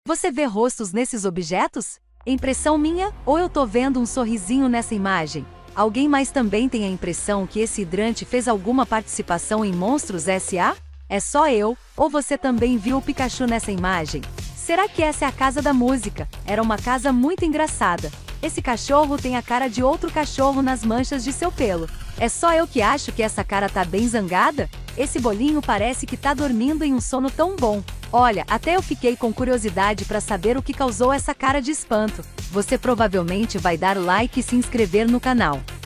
Você vê rostos nesses objetos? Impressão minha, ou eu tô vendo um sorrisinho nessa imagem? Alguém mais também tem a impressão que esse hidrante fez alguma participação em Monstros S.A.? É só eu, ou você também viu o Pikachu nessa imagem? Será que essa é a casa da música? Era uma casa muito engraçada. Esse cachorro tem a cara de outro cachorro nas manchas de seu pelo. É só eu que acho que essa cara tá bem zangada? Esse bolinho parece que tá dormindo em um sono tão bom. Olha, até eu fiquei com curiosidade para saber o que causou essa cara de espanto. Você provavelmente vai dar like e se inscrever no canal.